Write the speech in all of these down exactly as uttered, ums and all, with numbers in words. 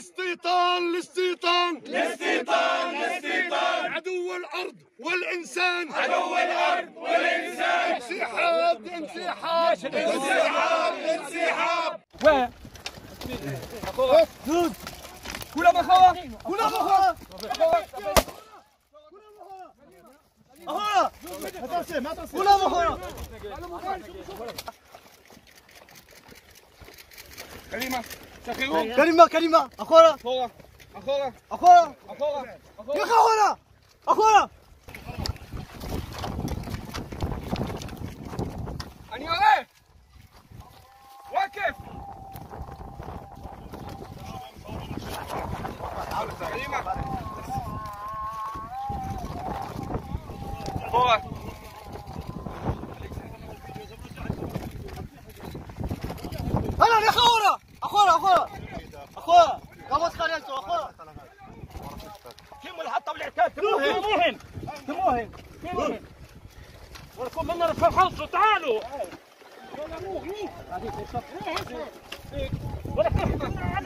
الاستيطان الاستيطان الاستيطان الاستيطان عدو الأرض والإنسان عدو الأرض والإنسان انسحاب انسحاب انسحاب انسحاب وين؟ دوز كلها بخوة كلها بخوة أخويا كلها بخوة كلمة شكرون كلمة كلمة أخويا أخويا أخويا أخويا أخويا يا أخويا أخويا أني واقف واقف كلمة أخويا أنا يا أخويا أخويا أخويا أخويا قامت خليته أخويا كم الحطة والعتاد تموهن تموهن تموهن تموهن ولكم منا الفرحانسو تعالوا ولكم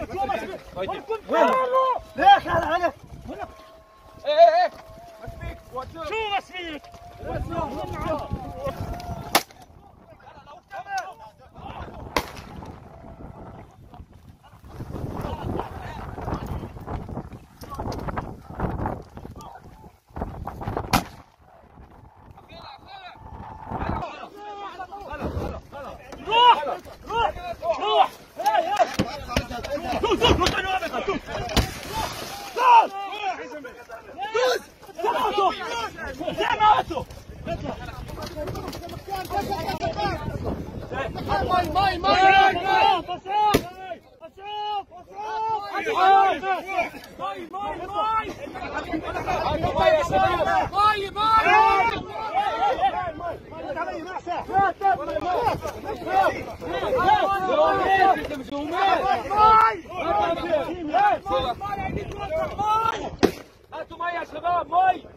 تعالوا ليش هذا هذا إيه إيه إيه شو مسفيك روح روح روح دوس دوس ماي ماي ماي هاتوا مي يا شباب مي